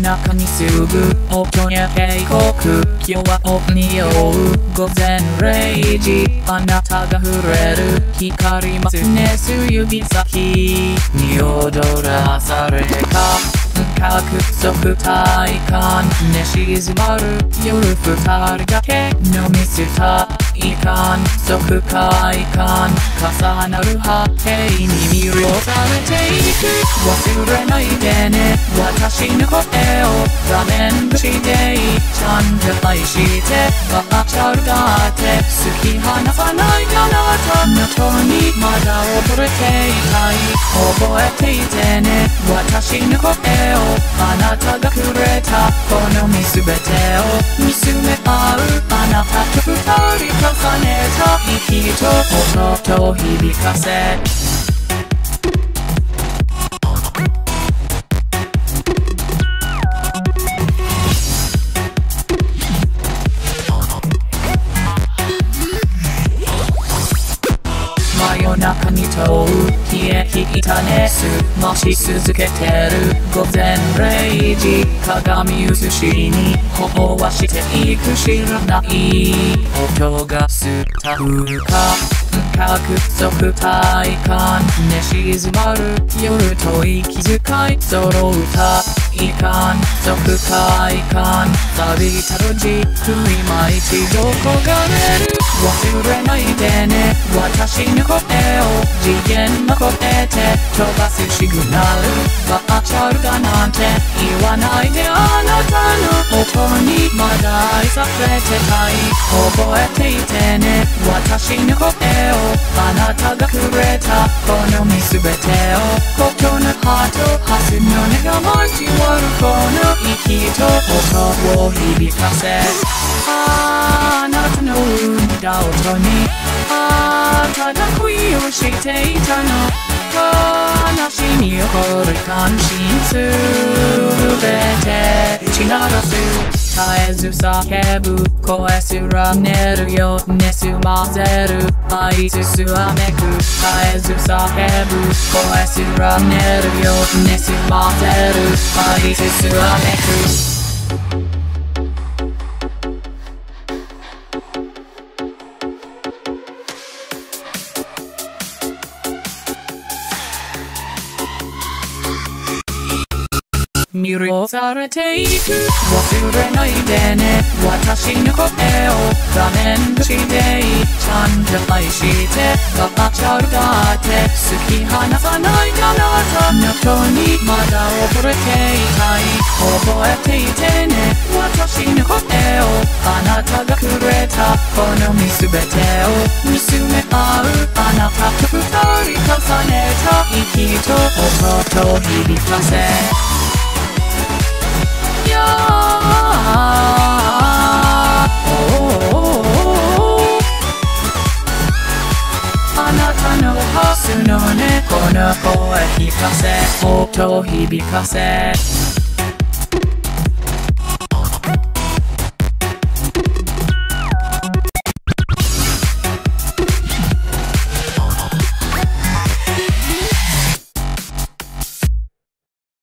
中に住む音や渓谷、今日はオフに酔う午前0時、あなたが触れる光りますねす指先に踊らされた約束体感ね静まる夜二人だけのミスター観測快感重なる波形に魅了されていく忘れないでね私の声を画面越しでいいちゃんと愛してバーチャルだって突き放さないあなたのとにまだ踊れていたい覚えていてね私の声をあなたがくれたこの全てを見つめ合うあなたと二人重ねた息と音と響かせ真夜中に問う冷え引いた熱増し続けてる午前0時鏡映しに頬はしていく知らない音がスタフか約束体感ね静まる夜と息遣い揃う体感即快感錆びた路地今一度焦がれる忘れないでね私の声を次元を超えて飛ばすシグナルバーチャルだなんて言わないであなたの音にまだ愛されてたい覚えていてね私の声をあなたがくれたこの全てをことのハートハスの願い交わるこの息と音を響かせあなたの生んだ音にただ恋をしていたの話に起こる関心すべて打ち鳴らす絶えず叫ぶ声すら寝るよねすまぜる愛すすわめく絶えず叫ぶ声すら寝るよねすまぜる愛すすわめく魅了されていく忘れないでね私の声を画面越しでいいちゃんと愛してバーチャルだって突き放さないあなたのとにまだ踊れていたい覚えていてね私の声をあなたがくれたこの全てを見つめ合うあなたと二人重ねた息と音と響かせあなたのハスのねこの声聞かせ音響かせ